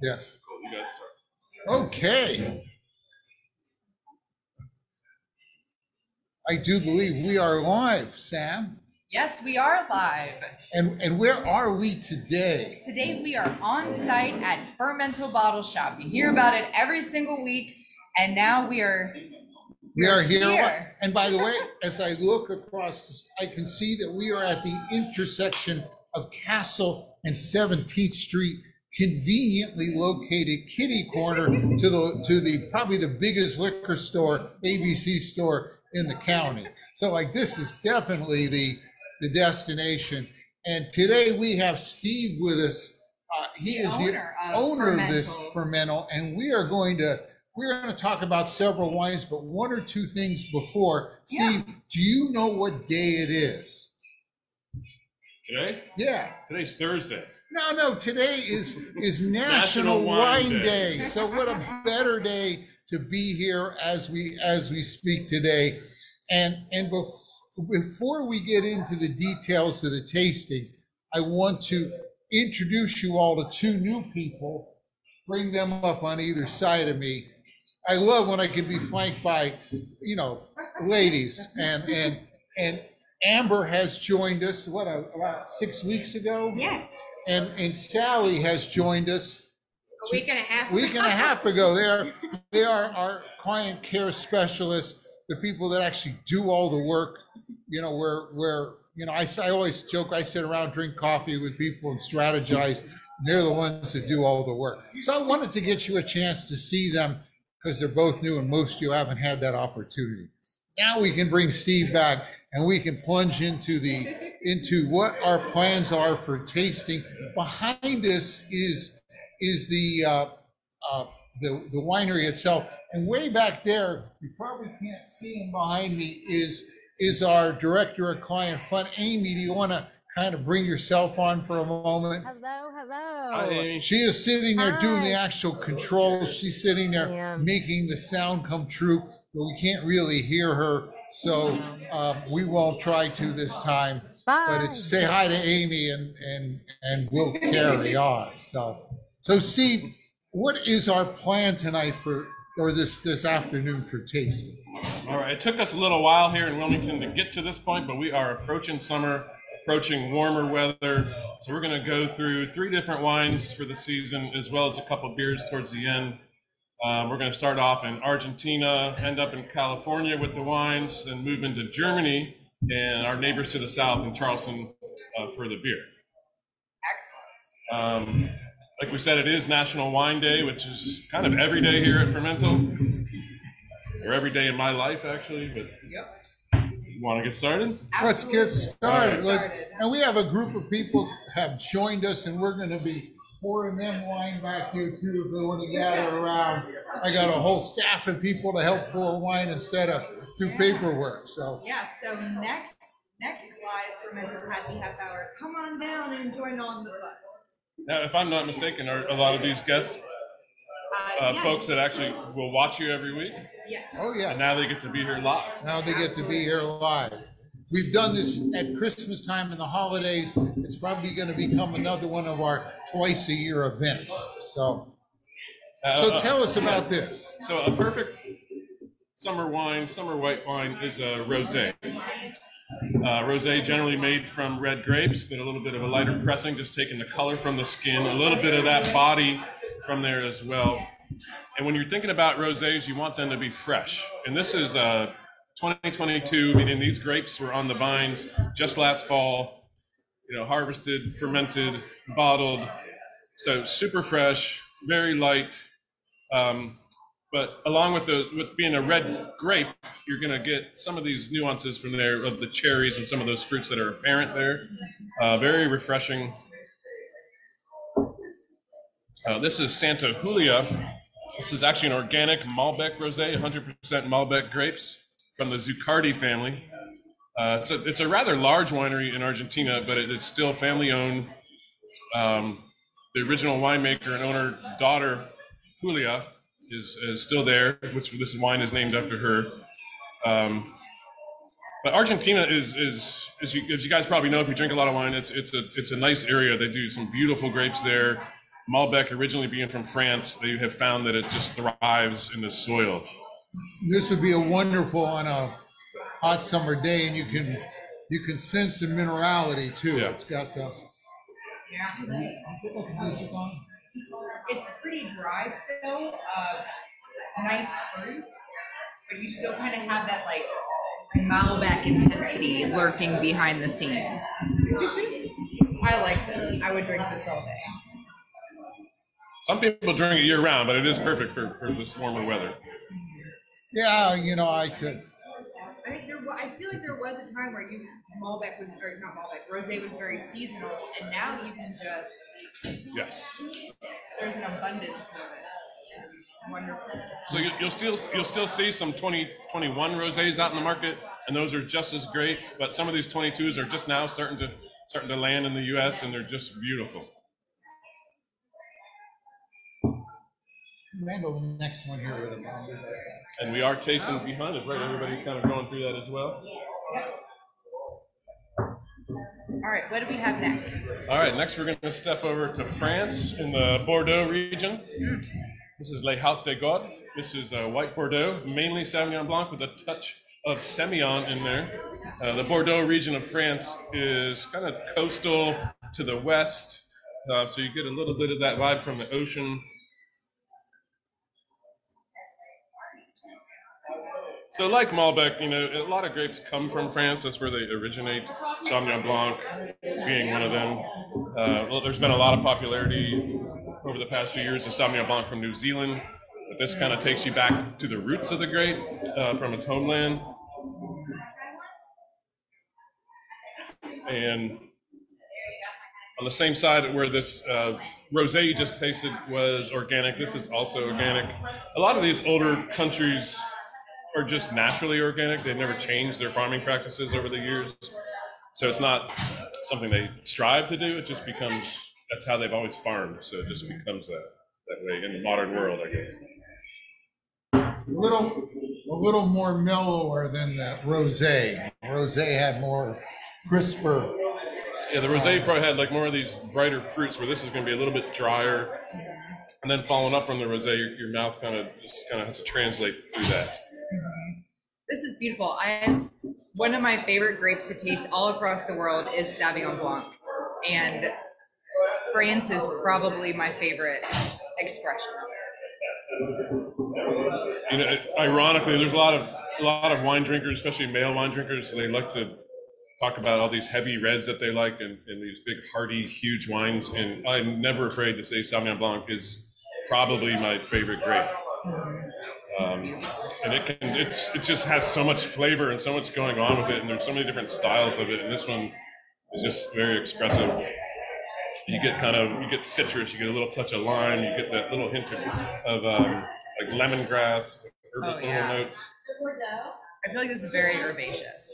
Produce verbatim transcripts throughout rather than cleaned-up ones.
Yeah. Cool. You guys start. Okay. I do believe we are live, Sam. Yes, we are live. And and where are we today? Today we are on site at Fermental Bottle Shop. You hear about it every single week, and now we are We are here. here. And by the way, as I look across, I can see that we are at the intersection of Castle and seventeenth Street, conveniently located kitty corner to the to the probably the biggest liquor store, A B C store in the county. So like this is definitely the the destination. And today we have Steve with us. Uh, he The is owner the of owner of this Fermental. Fermental, and we are going to we're going to talk about several wines, but one or two things before. Steve, Yeah. do you know what day it is? Today? Yeah. Today's Thursday. No, no, today is is National, National Wine Wine Day. Day. So what a better day to be here as we as we speak today. And and bef- before we get into the details of the tasting, I want to introduce you all to two new people, bring them up on either side of me. I love when I can be flanked by, you know, ladies. And and and Amber has joined us, what, about six weeks ago? Yes, And and Sally has joined us a week and a half. a week and a half ago. They are they are our client care specialists, the people that actually do all the work. You know, where where you know I, s- I always joke, I sit around, drink coffee with people and strategize. And they're the ones that do all the work. So I wanted to get you a chance to see them because they're both new and most of you haven't had that opportunity. Now we can bring Steve back and we can plunge into the into what our plans are for tasting. Behind us is is the uh, uh, the the winery itself, and way back there, you probably can't see him behind me, is is our director of client fund, Amy. Do you want to kind of bring yourself on for a moment? Hello, hello. Hi, Amy. She is sitting there doing the Hi. actual controls. She's sitting there Yeah. making the sound come true, but we can't really hear her. So uh, we won't try to this time. But Bye. it's say hi to Amy and and and we'll carry on. So so Steve, what is our plan tonight for or this this afternoon for tasting? All right. It took us a little while here in Wilmington to get to this point, but we are approaching summer, approaching warmer weather. So we're going to go through three different wines for the season, as well as a couple beers towards the end. Um, we're going to start off in Argentina, end up in California with the wines, then move into Germany and our neighbors to the south in Charleston uh, for the beer. Excellent. Um, like we said, it is National Wine Day, which is kind of every day here at Fermental, or every day in my life, actually. But Yep. you want to get started? Let's get started. Absolutely. Let's- Started. and we have a group of people have joined us, and we're going to be pouring them wine back here too if they want to gather around. I got a whole staff of people to help pour wine instead of do paperwork. So Yeah, so next next live Fermental Happy Half Hour, come on down and join on the fun. Now, if I'm not mistaken, are a lot of these guests Uh, uh, yeah, folks that actually will watch you every week, Yes. oh yeah. and now they get to be here live. Now they get to be here live. We've done this at Christmas time and the holidays. It's probably going to become another one of our twice a year events. So, Uh, so uh, tell us about this. So a perfect summer wine, summer white wine is a rosé. Uh, rosé generally made from red grapes, but a little bit of a lighter pressing, just taking the color from the skin, a little bit of that body from there as well. And when you're thinking about rosés, you want them to be fresh. And this is uh, twenty twenty-two, meaning these grapes were on the vines just last fall, you know, harvested, fermented, bottled. So super fresh, very light. Um, but along with the with being a red grape, you're going to get some of these nuances from there of the cherries and some of those fruits that are apparent there. Uh, very refreshing. Uh, this is Santa Julia. This is actually an organic Malbec rosé, one hundred percent Malbec grapes from the Zuccardi family. Uh, it's, a, it's a rather large winery in Argentina, but it is still family owned. Um, the original winemaker and owner, daughter Julia, is, is still there, which this wine is named after her. Um, but Argentina is, is as, you, as you guys probably know, if you drink a lot of wine, it's, it's, a, it's a nice area. They do some beautiful grapes there. Malbec originally being from France, they have found that it just thrives in the soil. This would be a wonderful on a hot summer day, and you can you can sense the minerality too. Yeah. It's got the. Yeah. It's pretty dry still. Uh, nice fruit, but you still kind of have that like Malbec intensity lurking behind the scenes. I like this. I would drink this all day. Some people drink it year round, but it is perfect for, for this warmer weather. Yeah, you know, I took. I think there. I feel like there was a time where you Malbec was, or not Malbec, rosé was very seasonal, and now you can just. Yes. There's an abundance of it. It's wonderful. So you, you'll still you'll still see some twenty twenty-one rosés out in the market, and those are just as great. But some of these twenty-twos are just now starting to starting to land in the U S, and they're just beautiful. Handle the next one here with a bomb. And we are tasting behind us, right? Everybody's kind of going through that as well. All right, what do we have next? All right, next we're going to step over to France in the Bordeaux region. Mm. This is Les Hautes de God. This is uh, white Bordeaux, mainly Sauvignon Blanc with a touch of Semillon in there. Uh, the Bordeaux region of France is kind of coastal to the west, uh, so you get a little bit of that vibe from the ocean. So like Malbec, you know, a lot of grapes come from France. That's where they originate. Sauvignon Blanc being one of them. Uh, well, there's been a lot of popularity over the past few years of Sauvignon Blanc from New Zealand. But this kind of takes you back to the roots of the grape uh, from its homeland. And on the same side where this uh, rosé you just tasted was organic, this is also organic. A lot of these older countries are just naturally organic. They've never changed their farming practices over the years. So it's not something they strive to do. It just becomes, that's how they've always farmed. So it just becomes that, that way in the modern world, I guess. A little, a little more mellower than the rosé. Rosé had more crisper. Yeah, the rosé probably had like more of these brighter fruits, where this is going to be a little bit drier. And then following up from the rosé, your, your mouth kind of just kind of has to translate through that. This is beautiful. I one of my favorite grapes to taste all across the world is Sauvignon Blanc, and France is probably my favorite expression of it. You know, ironically, there's a lot of a lot of wine drinkers, especially male wine drinkers, they like to talk about all these heavy reds that they like and, and these big, hearty, huge wines. And I'm never afraid to say Sauvignon Blanc is probably my favorite grape. Um, and it can, it's, it just has so much flavor and so much going on with it, and there's so many different styles of it. And this one is just very expressive. You get kind of, you get citrus, you get a little touch of lime, you get that little hint of, of um, like lemongrass, herbal Oh, yeah. notes. I feel like this is very herbaceous.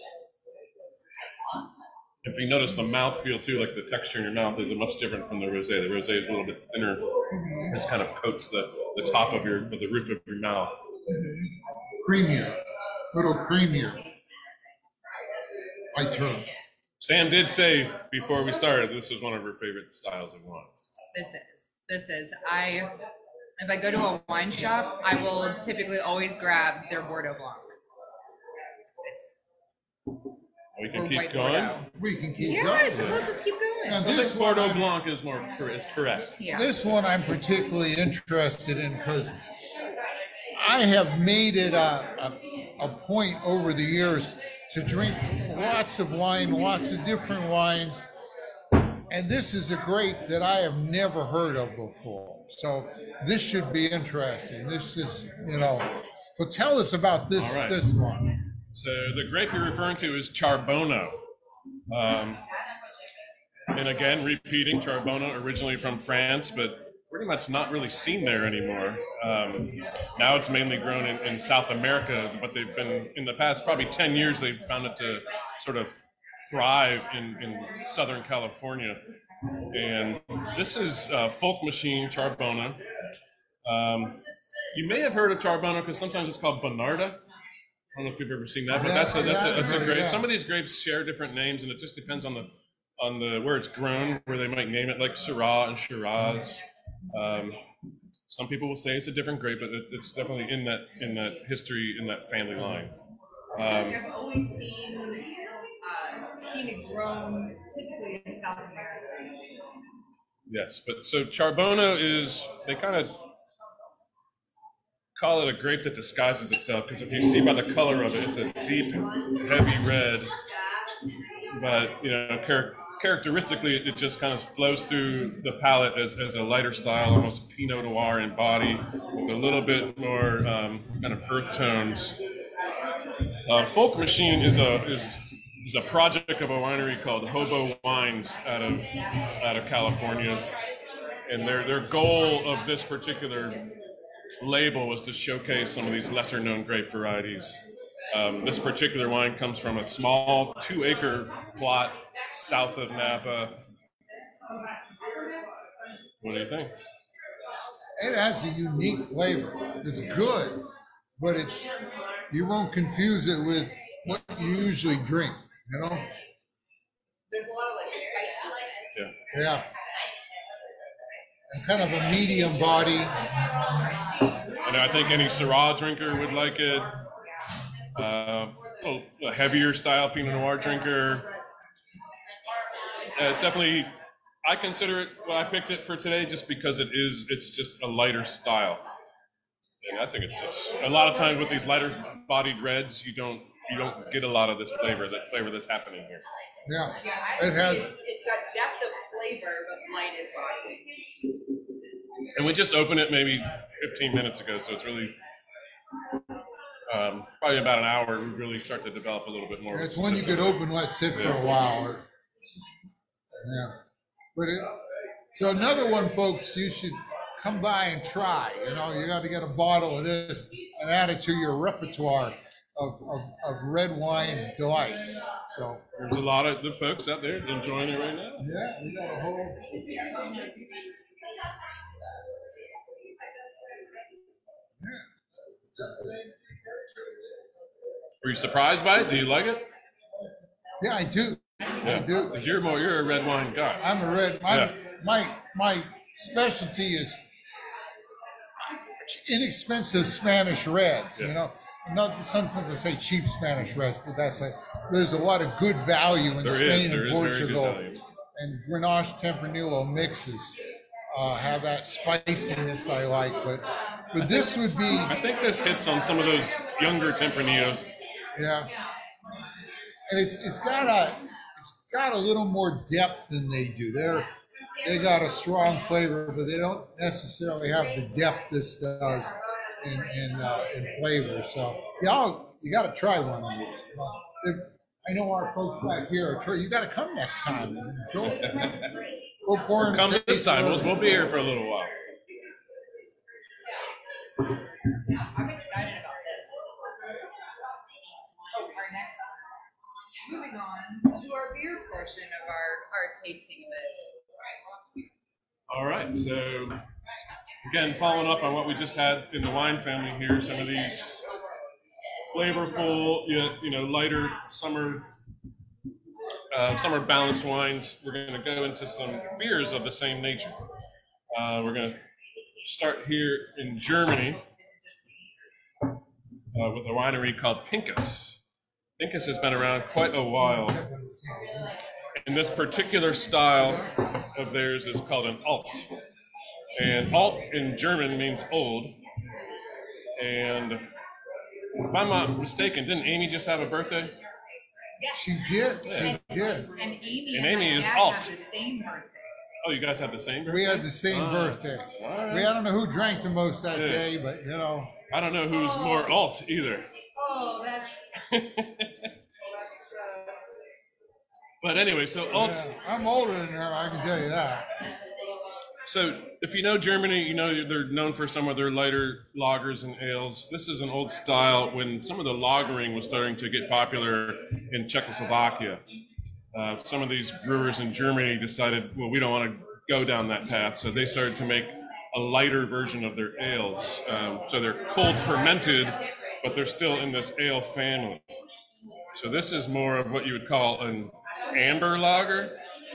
If you notice the mouthfeel too, like the texture in your mouth is much different from the rosé. The rosé is a little bit thinner. Mm-hmm. This kind of coats the, the top of your, the roof of your mouth. Mm-hmm. Creamier, a little creamier. White turtle. Sam did say before we started, this is one of her favorite styles of wines. This is. This is. I, if I go to a wine shop, I will typically always grab their Bordeaux Blanc. We can Or keep white going. Bordeaux. We can keep Yeah, going. I suppose let's keep going. Now, I this think one, Bordeaux I'm- Blanc is more is correct. Yeah. This one I'm particularly interested in because I have made it a, a, a point over the years to drink lots of wine, lots of different wines. And this is a grape that I have never heard of before. So this should be interesting. This is, you know, so tell us about this, All right. this one. So the grape you're referring to is Charbonneau. Um, and again, repeating, Charbonneau originally from France, but pretty much not really seen there anymore. Um, now it's mainly grown in, in South America, but they've been, in the past probably ten years, they've found it to sort of thrive in, in Southern California. And this is uh, Folk Machine Charbonneau. Um, you may have heard of Charbonneau because sometimes it's called Bonarda. I don't know if you've ever seen that, but Yeah, that's a that's a yeah, that's a yeah, grape. yeah. Some of these grapes share different names, and it just depends on the on the where it's grown, where they might name it, like Syrah and Shiraz. Um, some people will say it's a different grape, but it, it's definitely in that in that history in that family line. Um, I've always seen uh, seen it grown typically in South America. yes, but so Charbono is, they kind of call it a grape that disguises itself, because if you see by the color of it, it's a deep, heavy red. But you know, char- characteristically, it just kind of flows through the palate as, as a lighter style, almost Pinot Noir in body, with a little bit more um, kind of earth tones. Uh, Folk Machine is a is is a project of a winery called Hobo Wines out of out of California, and their their goal of this particular label was to showcase some of these lesser known grape varieties. Um, this particular wine comes from a small two acre plot south of Napa. What do you think? It has a unique flavor. It's good, but it's you won't confuse it with what you usually drink. You know? There's a lot of like spices. Yeah. Yeah. And kind of a medium body. And I think any Syrah drinker would like it. Uh, a, a heavier style Pinot Noir drinker. Uh, it's definitely, I consider it, well, I picked it for today just because it is, it's just a lighter style. And I think it's, it's a lot of times with these lighter bodied reds, you don't, you don't get a lot of this flavor, that flavor that's happening here. Yeah. Yeah, It has. It's, it's got depth of flavor, but lighted body. And we just opened it maybe fifteen minutes ago, so it's really um, probably about an hour. We really start to develop a little bit more. It's one you could open, let sit for a while. Or, yeah. But it, so another one, folks, you should come by and try. You know, you got to get a bottle of this and add it to your repertoire of, of, of red wine delights. So there's a lot of the folks out there enjoying it right now. yeah, we got a whole. Were you surprised by it? Do you like it? Yeah, I do. Yeah. I do. 'Cause you're more, you're a red wine guy. I'm a red. My Yeah. my my specialty is inexpensive Spanish reds. Yeah. You know, not some people say cheap Spanish reds, but that's like there's a lot of good value in There Spain is, there and is very good Portugal, value. and Grenache Tempranillo mixes uh, have that spiciness I like. But but this would be I think this hits on some of those younger Tempranillos. yeah, and it's it's got a it's got a little more depth than they do. They're they got a strong flavor, but they don't necessarily have the depth this does in in, uh, in flavor. So y'all, you got to try one of these. Uh, I know our folks back here are. Try, you got to come next time. Go, go pour in a Come this taste time. for We'll, it. we'll be here for a little while. I'm excited about this. Oh, our next. Moving on to our beer portion of our, our tasting event. All right. So again, following up on what we just had in the wine family here, some of these flavorful, you know, you know lighter summer, uh, summer balanced wines. We're going to go into some beers of the same nature. Uh, we're going to start here in Germany uh, with a winery called Pincus. Pincus has been around quite a while. And this particular style of theirs is called an Alt. And Alt in German means old. And if I'm not mistaken, didn't Amy just have a birthday? She did. Yeah. She did. And Amy And and, Amy my is dad alt. have the same birthday. Oh, you guys have the same birthday? We had the same Ah, birthday. all right. We I don't know who drank the most that Yeah. day, but you know. I don't know who's Oh. more Alt either. Oh, that's. Oh, that's uh, But anyway, so Alt. Yeah, I'm older than her, I can tell you that. So if you know Germany, you know they're known for some of their lighter lagers and ales. This is an old style when some of the lagering was starting to get popular in Czechoslovakia. Uh, some of these brewers in Germany decided, well, we don't want to go down that path, so they started to make a lighter version of their ales. Um, so they're cold fermented, but they're still in this ale family. So this is more of what you would call an amber lager.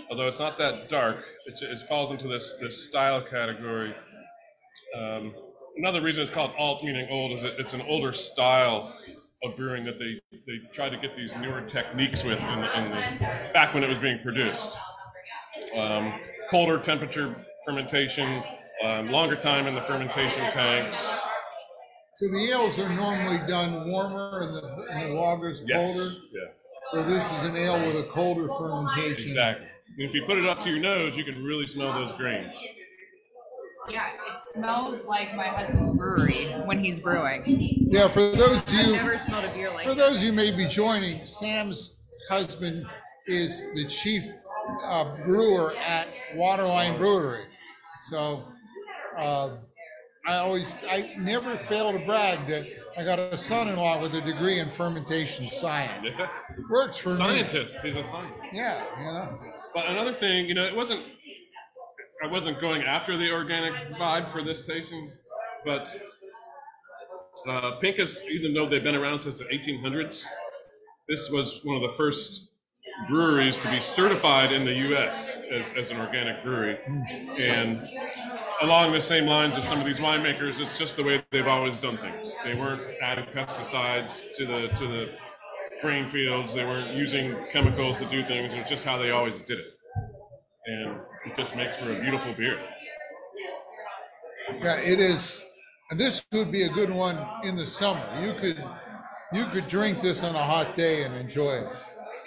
although it's not that dark. It, it falls into this this style category. Um, another reason it's called alt, meaning old, is that it's an older style of brewing that they they try to get these newer techniques with in the, in the back when it was being produced. Um, colder temperature fermentation, um, longer time in the fermentation tanks. So the ales are normally done warmer and the, and the lagers Yes. colder. Yeah. So this is an ale with a colder fermentation. Exactly. And if you put it up to your nose, you can really smell those grains. Yeah, it smells like my husband's brewery when he's brewing. Yeah, for those of I've you, never smelled a beer like for that. those of you may be joining, Sam's husband is the chief uh, brewer at Waterline Brewery. So uh, I always, I never fail to brag that I got a son-in-law with a degree in fermentation science. Yeah. Works for Scientist. He's a scientist. me. Yeah, you know. But another thing, you know, it wasn't, I wasn't going after the organic vibe for this tasting, but uh, Pincus, even though they've been around since the eighteen hundreds, this was one of the first breweries to be certified in the U S as, as an organic brewery. And along the same lines as some of these winemakers, it's just the way they've always done things. They weren't adding pesticides to the to the grain fields. They weren't using chemicals to do things. It's just how they always did it. And it just makes for a beautiful beer. Yeah, it is. And this would be a good one in the summer. You could you could drink this on a hot day and enjoy it.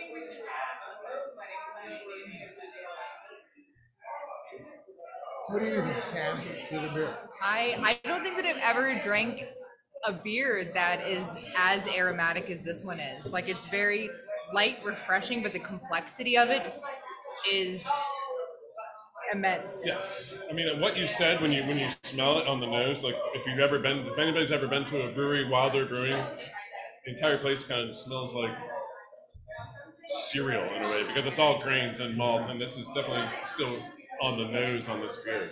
What do you think, Sam, to the beer? I, I don't think that I've ever drank a beer that is as aromatic as this one is. Like, it's very light, refreshing, but the complexity of it is immense. Yes, I mean what you said when you when you smell it on the nose, like if you've ever been, if anybody's ever been to a brewery while they're brewing, the entire place kind of smells like cereal in a way because it's all grains and malt, and this is definitely still on the nose on this beer.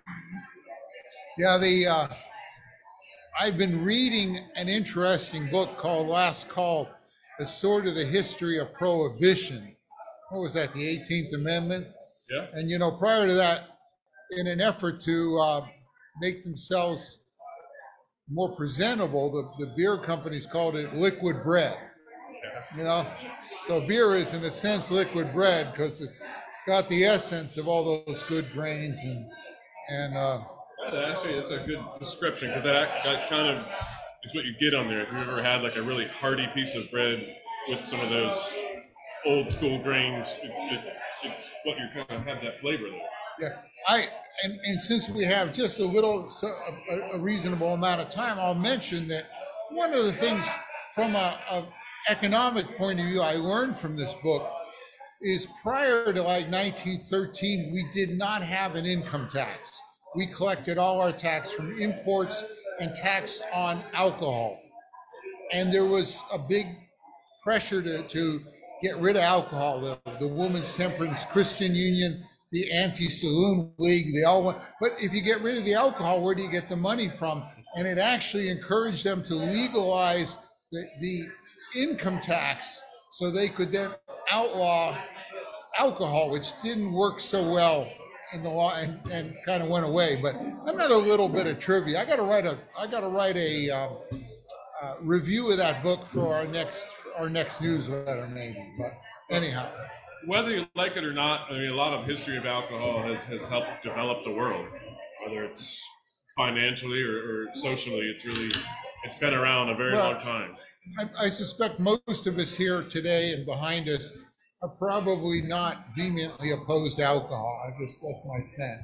Yeah, the uh, I've been reading an interesting book called Last Call. It's sort of the history of prohibition. What was that, the eighteenth Amendment? Yeah. And, you know, prior to that, in an effort to uh, make themselves more presentable, the, the beer companies called it liquid bread. Yeah. You know, so beer is in a sense liquid bread because it's got the essence of all those good grains and and uh, That actually, it's a good description because that, that kind of is what you get on there. If you've ever had like a really hearty piece of bread with some of those old school grains, it, it, it's what you kind of have that flavor there. yeah, I and, and since we have just a little so, a, a reasonable amount of time, I'll mention that one of the things from a, a economic point of view I learned from this book is prior to like nineteen thirteen, we did not have an income tax. We collected all our tax from imports and tax on alcohol. And there was a big pressure to, to get rid of alcohol. The, the Women's Temperance Christian Union, the Anti-Saloon League, they all went, but if you get rid of the alcohol, where do you get the money from? And it actually encouraged them to legalize the, the income tax so they could then outlaw alcohol, which didn't work so well in the law and, and kind of went away. But another little bit of trivia. I got to write a I got to write a uh, uh, review of that book for our next our next newsletter, maybe. But anyhow, Whether you like it or not, I mean, a lot of history of alcohol has, has helped develop the world. Whether it's financially or, or socially, it's really it's been around a very Well, long time. I, I suspect most of us here today and behind us are probably not vehemently opposed to alcohol. I just that's my sense.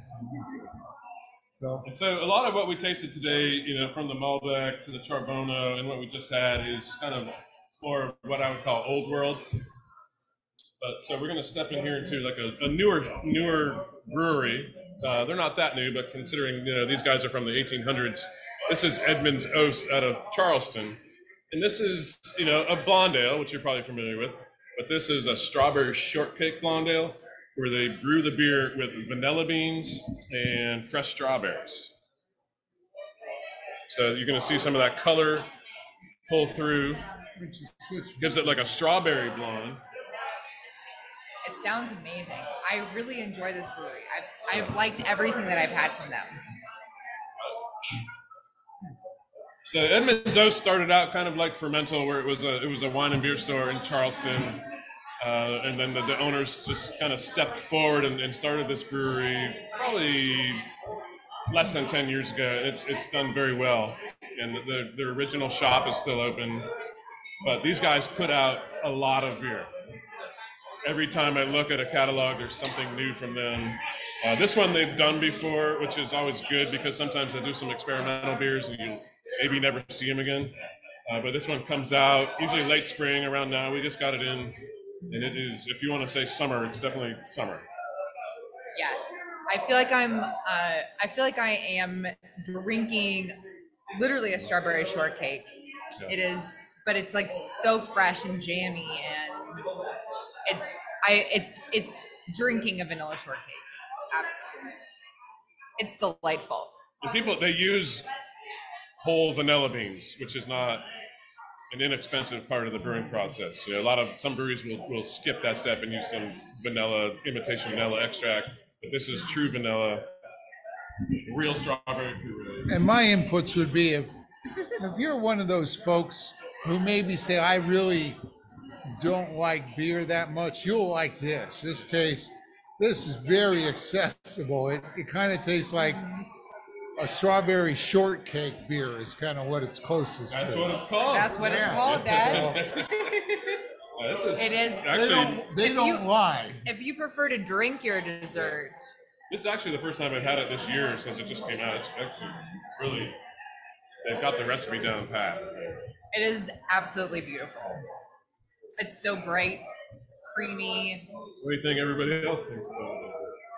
So And so a lot of what we tasted today, you know, from the Malbec to the Charbonneau and what we just had is kind of more of what I would call old world. But so we're going to step in here into like a, a newer newer brewery. Uh, they're not that new, but considering, you know, these guys are from the eighteen hundreds. This is Edmund's Oast out of Charleston. And this is, you know, a blonde ale, which you're probably familiar with. But this is a strawberry shortcake blonde ale where they brew the beer with vanilla beans and fresh strawberries. So you're going to see some of that color pull through. Gives it like a strawberry blonde. It sounds amazing. I really enjoy this brewery. I've, I've liked everything that I've had from them. So Edmund's Oast started out kind of like Fermental, where it was a it was a wine and beer store in Charleston, uh, and then the, the owners just kind of stepped forward and, and started this brewery probably less than ten years ago. It's it's done very well, and the the original shop is still open, but these guys put out a lot of beer. Every time I look at a catalog, there's something new from them. Uh, this one they've done before, which is always good because sometimes they do some experimental beers and you maybe never see them again. Uh, but this one comes out usually late spring around now. We just got it in, and it is, if you want to say summer, it's definitely summer. Yes, I feel like I'm. Uh, I feel like I am drinking literally a strawberry shortcake. Yeah. It is, but it's like so fresh and jammy, and it's I. It's it's drinking a vanilla shortcake. Absolutely, it's delightful. The people they use whole vanilla beans, which is not an inexpensive part of the brewing process. You know, a lot of some breweries will, will skip that step and use some vanilla, imitation vanilla extract, but this is true vanilla, real strawberry puree. And my inputs would be if if you're one of those folks who maybe say, I really don't like beer that much, you'll like this. This tastes, this is very accessible. It, it kind of tastes like a strawberry shortcake beer is kind of what it's closest That's to. what it's called. That's what Yeah. it's called, Dad. Uh, this is It is. They actually don't, they If don't you- lie. If you prefer to drink your dessert, this is actually the first time I've had it this year since it just came out. It's actually really they've got the recipe down pat. it is absolutely beautiful. It's so bright, creamy. What do you think everybody else thinks about it?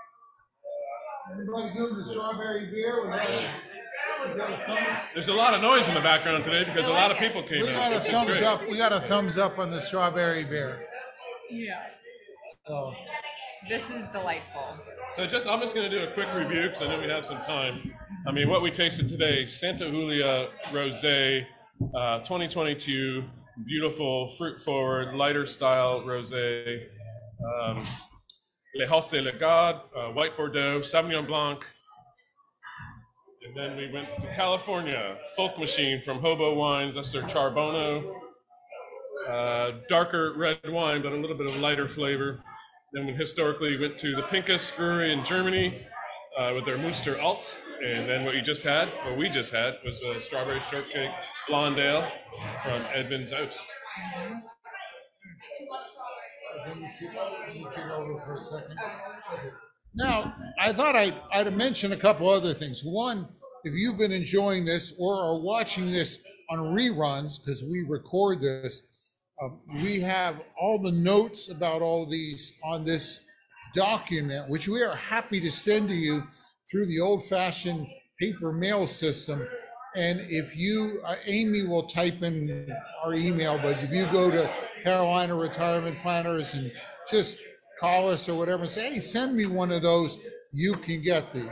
Everybody good with the strawberry beer? We got a, we got a thumb, There's a lot of noise in the background today because a lot of people came we out. got a which is thumbs great. up. We got a thumbs up on the strawberry beer. Yeah. So This is delightful. So just I'm just going to do a quick review because I know we have some time. I mean, what we tasted today: Santa Julia Rosé, uh, twenty twenty-two, beautiful, fruit-forward, lighter style rosé. Um, Le Haus de la Garde, uh, White Bordeaux, Sauvignon Blanc. And then we went to California, Folk Machine from Hobo Wines, that's their Charbono. Uh, darker red wine, but a little bit of lighter flavor. Then we historically went to the Pinkus Brewery in Germany uh, with their Munster Alt. And then what you just had, what we just had, was a strawberry shortcake blonde ale from Edmund's Oast. now, I thought I, I'd mention a couple other things. One, if you've been enjoying this or are watching this on reruns, because we record this, uh, we have all the notes about all these on this document, which we are happy to send to you through the old-fashioned paper mail system. And if you, uh, Amy will type in our email, but if you go to Carolina Retirement Planners and just call us or whatever and say, hey, send me one of those, you can get these.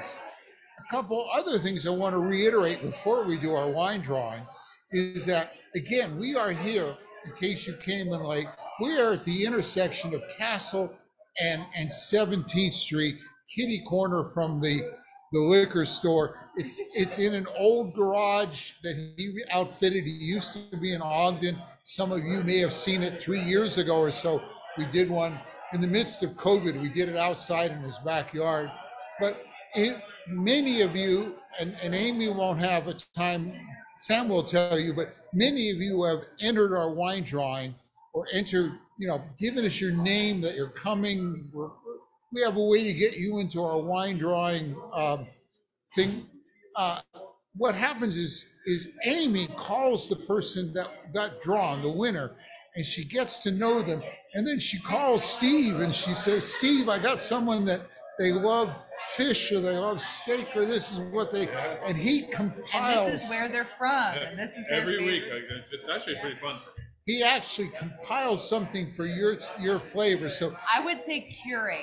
A couple other things I want to reiterate before we do our wine drawing is that, again, we are here, in case you came in late, we are at the intersection of Castle and, and seventeenth Street, kitty corner from the, the liquor store. It's it's in an old garage that he outfitted. He used to be in Ogden. Some of you may have seen it three years ago or so. We did one in the midst of COVID. We did it outside in his backyard. But it, many of you, and, and Amy won't have a time, Sam will tell you, but many of you have entered our wine drawing or entered, you know, given us your name that you're coming. We're, we have a way to get you into our wine drawing um, thing. Uh, what happens is, is Amy calls the person that got drawn, the winner, and she gets to know them. And then she calls Steve and she says, Steve, I got someone that they love fish or they love steak or this is what they, and he compiles. And this is where they're from. And this is their Every week, favorite. I- it's actually pretty fun for me. He actually compiles something for your, your flavor. So I would say curates.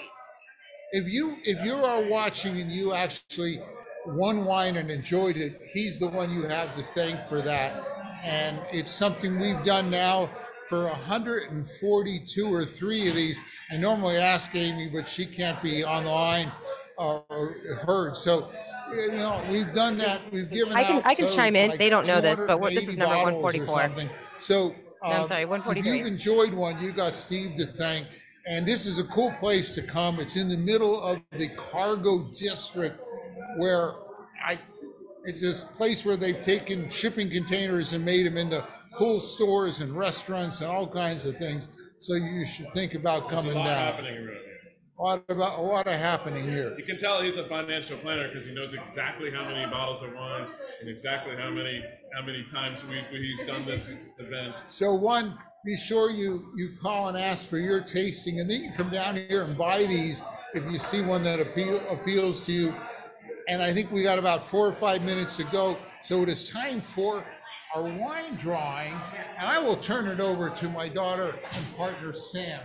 if you, if you are watching and you actually won wine and enjoyed it, he's the one you have to thank for that. And it's something we've done now for one hundred forty-two or three of these. I normally ask Amy, but she can't be on the line or heard. So, you know, we've done that. We've given I can out I can so chime in. like They don't know this, but we're, this is number one bottles or forty-four. something. So No, I'm uh, sorry, one if forty-three. you've enjoyed one, you got Steve to thank. And this is a cool place to come. It's in the middle of the cargo district where I, it's this place where they've taken shipping containers and made them into cool stores and restaurants and all kinds of things. So you should think about There's coming a lot down. happening around here. A lot about a lot of happening here. You can tell he's a financial planner because he knows exactly how many bottles of wine and exactly how many how many times we, we've done this event. So one, be sure you you call and ask for your tasting, and then you come down here and buy these if you see one that appeal appeals to you. And I think we got about four or five minutes to go, so it is time for our wine drawing, and I will turn it over to my daughter and partner Sam.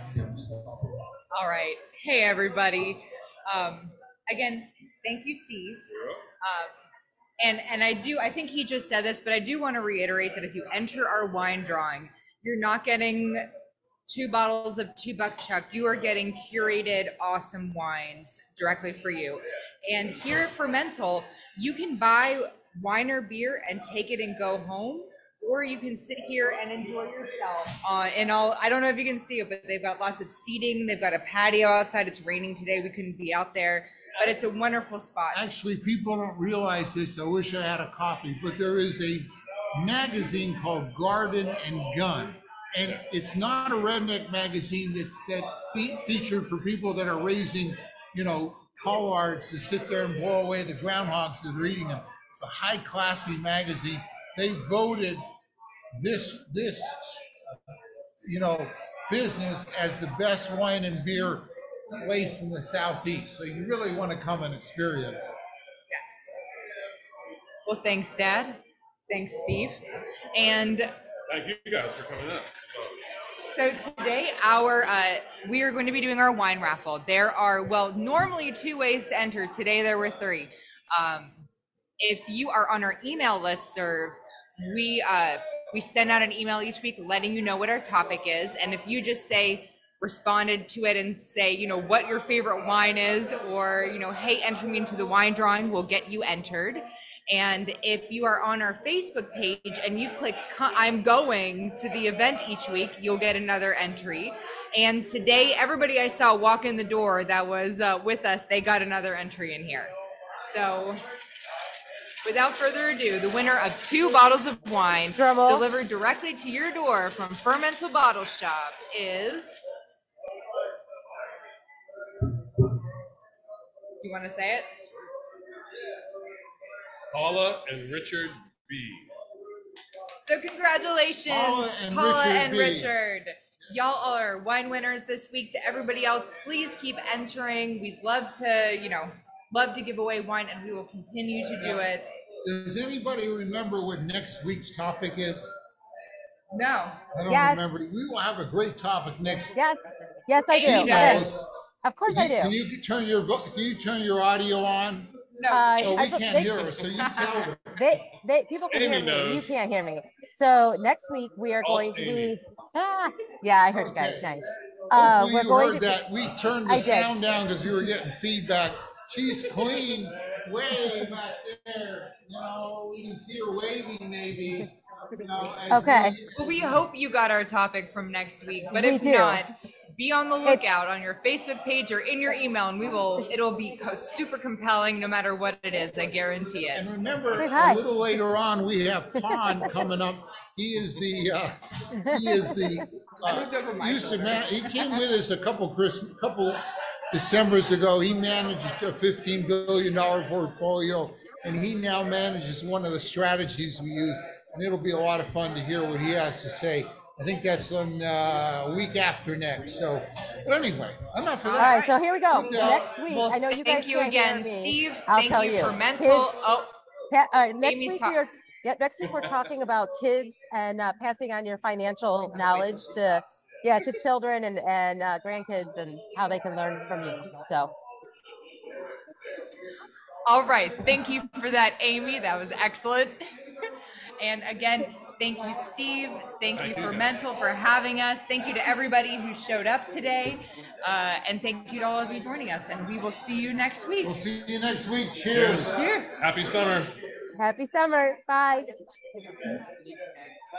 All right. Hey, everybody. Um, again, thank you, Steve. Um, and and I do, I think he just said this, but I do want to reiterate that if you enter our wine drawing, you're not getting two bottles of two buck chuck. You are getting curated, awesome wines directly for you. And here at Fermental, you can buy wine or beer and take it and go home, or you can sit here and enjoy yourself. Uh, and all, I don't know if you can see it, but they've got lots of seating. They've got a patio outside. It's raining today. We couldn't be out there, but it's a wonderful spot. Actually, people don't realize this. I wish I had a copy, but there is a magazine called Garden and Gun. And it's not a redneck magazine that's that fe featured for people that are raising, you know, collards to sit there and blow away the groundhogs that are eating them. It's a high classy magazine. They voted this this you know business as the best wine and beer place in the Southeast. So you really want to come and experience it. Yes. Well, thanks, Dad. Thanks, Steve. And Thank you guys for coming up. so today, our uh, we are going to be doing our wine raffle. There are, well, normally two ways to enter. Today there were three. Um, if you are on our email listserv, we uh, we send out an email each week letting you know what our topic is. And if you just say, responded to it and say, you know, what your favorite wine is, or, you know, hey, enter me into the wine drawing, we'll get you entered. And if you are on our Facebook page and you click, I'm going to the event each week, you'll get another entry. And today, everybody I saw walk in the door that was uh, with us, they got another entry in here. So without further ado, the winner of two bottles of wine Drumroll. delivered directly to your door from Fermental Bottle Shop is... You want to say it? Paula and Richard B. So congratulations, Paula and Paula Richard and B. Richard. Y'all are wine winners this week. To everybody else, please keep entering. We'd love to, you know, love to give away wine, and we will continue to do it. Does anybody remember what next week's topic is? No. I don't Yes. remember. We will have a great topic next week. Yes, yes, I She do. does. Yes. Of course I Can do. you turn your vo- can you turn your audio on? No. Uh, Oh, I- we can't they- hear her, so you tell her. They, they, people can Amy hear me. You knows. can't hear me. So next week we are False going to Amy. be. Ah, yeah, I heard you guys. Okay. Nice. Uh, Hopefully we're you going heard to. that. We turned the I did. sound down because we were getting feedback. She's clean, way back there. You know, we can see her waving, maybe. You know, as Okay. we- Well, we hope you got our topic from next week, but We if do. not, be on the lookout on your Facebook page or in your email, and we will. It'll be co- super compelling, no matter what it is. I guarantee And it. remember, Say hi. a little later on, we have Pond coming up. He is the, uh, he is the, I looked over uh, my used to shoulder. man, he came with us a couple Christmas, couple Decembers ago. He managed a fifteen billion dollar portfolio, and he now manages one of the strategies we use. And it'll be a lot of fun to hear what he has to say. I think that's on uh, a week after next. So, but anyway, enough of All that. right, so here we go. Yeah. Next week, Well, I know you guys thank you can't again, hear me. Steve. I'll thank tell you you. for mental. Kids- Oh, Pa- all right, next Amy's week talk- we are. Yeah, next week we're talking about kids and uh, passing on your financial knowledge to yeah to children and and uh, grandkids and how they can learn from you. So all right. Thank you for that, Amy. That was excellent. And again, thank you, Steve. Thank, Thank you, you. Fermental, for having us. Thank you to everybody who showed up today. Uh, and thank you to all of you joining us. And we will see you next week. We'll see you next week. Cheers. Cheers. Happy summer. Happy summer. Bye.